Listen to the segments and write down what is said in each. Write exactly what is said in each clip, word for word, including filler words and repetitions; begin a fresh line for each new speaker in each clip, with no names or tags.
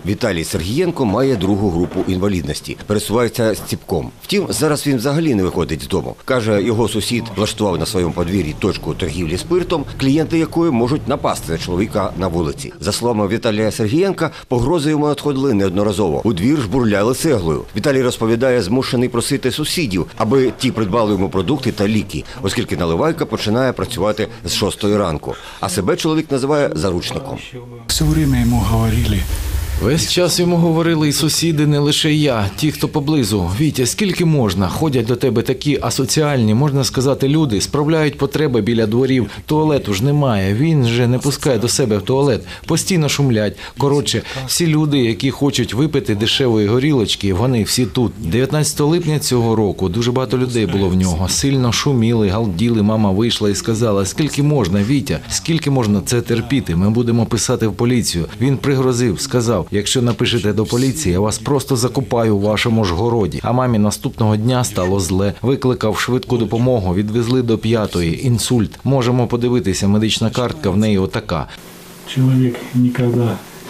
Віталій Сергієнко має другу групу інвалідності, пересувається з ціпком. Втім, зараз він взагалі не виходить з дому. Каже, його сусід влаштував на своєму подвір'ї точку торгівлі спиртом, клієнти якої можуть напасти на чоловіка на вулиці. За словами Віталія Сергієнка, погрози йому надходили неодноразово. У двір жбурляли цеглою. Віталій розповідає, змушений просити сусідів, аби ті придбали йому продукти та ліки, оскільки наливайка починає працювати з шостої ранку. А себе чоловік називає заручником.
Все время йому говорили.
Весь час йому говорили і сусіди, не лише я, ті, хто поблизу. Вітя, скільки можна? Ходять до тебе такі асоціальні, можна сказати, люди, справляють потреби біля дворів. Туалету ж немає, він же не пускає до себе в туалет, постійно шумлять. Коротше, всі люди, які хочуть випити дешевої горілочки, вони всі тут. дев'ятнадцятого липня цього року дуже багато людей було в нього. Сильно шуміли, галділи, мама вийшла і сказала, скільки можна, Вітя, скільки можна це терпіти, ми будемо писати в поліцію. Він пригрозив, сказав, якщо напишете до поліції, я вас просто закопаю у вашому ж городі. А мамі наступного дня стало зле. Викликав швидку допомогу, відвезли до п'ятої. Інсульт. Можемо подивитися, медична картка в неї отака.
Чоловік ніколи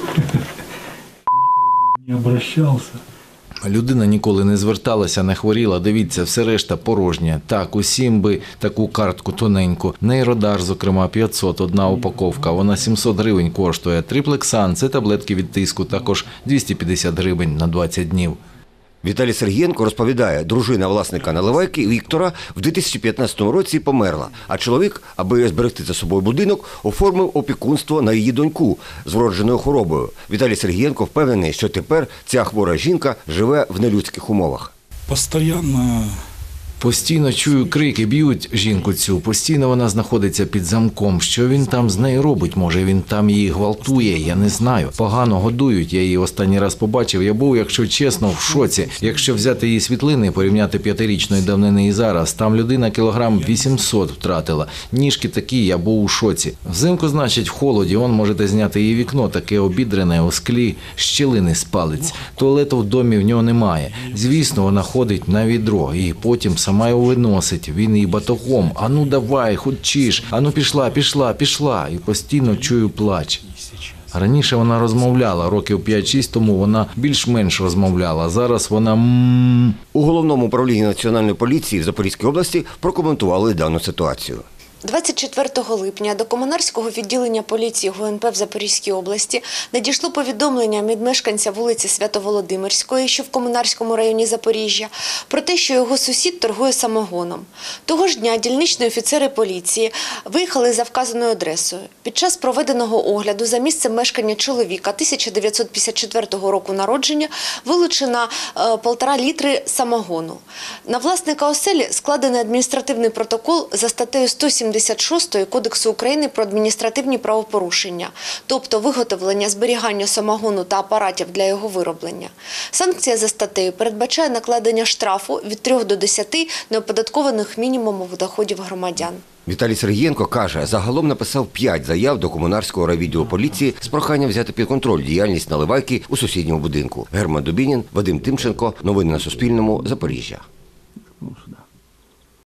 не обращався.
Людина ніколи не зверталася, не хворіла, дивіться, все решта порожнє. Так, усім би таку картку тоненьку. Нейродар, зокрема, п'ятсот, одна упаковка, вона сімсот гривень коштує. Триплексан, це таблетки від тиску, також двісті п'ятдесят гривень на двадцять днів.
Віталій Сергієнко розповідає, дружина власника наливайки Віктора в дві тисячі п'ятнадцятому році померла, а чоловік, аби зберегти за собою будинок, оформив опікунство на її доньку з вродженою хворобою. Віталій Сергієнко впевнений, що тепер ця хвора жінка живе в нелюдських умовах.
Постоянно...
Постійно чую крики, б'ють жінку цю, постійно вона знаходиться під замком. Що він там з нею робить? Може, він там її гвалтує? Я не знаю. Погано годують, я її останній раз побачив. Я був, якщо чесно, в шоці. Якщо взяти її світлини, порівняти п'ятирічної давнини і зараз, там людина кілограм вісімсот втратила. Ніжки такі, я був у шоці. Взимку, значить, в холоді, он можете зняти її вікно, таке обідрене, у склі, щілини з палець. Туалету в домі в нього немає. Звісно, вона ходить на відро, і потім сама його виносить, він її батогом. Ану давай, хочеш, ану пішла, пішла, пішла. І постійно чую плач. Раніше вона розмовляла, років п'ять-шість тому вона більш-менш розмовляла. Зараз вона м.
У Головному управлінні Національної поліції в Запорізькій області прокоментували дану ситуацію.
двадцять четвертого липня до Комунарського відділення поліції ГУНП в Запорізькій області надійшло повідомлення від мешканця вулиці Свято-Володимирської, що в Комунарському районі Запоріжжя, про те, що його сусід торгує самогоном. Того ж дня дільничні офіцери поліції виїхали за вказаною адресою. Під час проведеного огляду за місцем мешкання чоловіка тисяча дев'ятсот п'ятдесят четвертого року народження вилучено е, півтора літри самогону. На власника оселі складений адміністративний протокол за статтею сто сімдесят шостої Кодексу України про адміністративні правопорушення, тобто виготовлення, зберігання самогону та апаратів для його вироблення. Санкція за статтею передбачає накладення штрафу від трьох до десяти неоподаткованих мінімумів доходів громадян.
Віталій Сергієнко каже, загалом написав п'ять заяв до Комунарського райвідділу поліції з проханням взяти під контроль діяльність наливайки у сусідньому будинку. Герман Дубінін, Вадим Тимченко. Новини на Суспільному. Запоріжжя.